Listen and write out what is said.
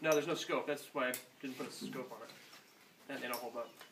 No, there's no scope. That's why I didn't put a scope on it. And they don't hold up.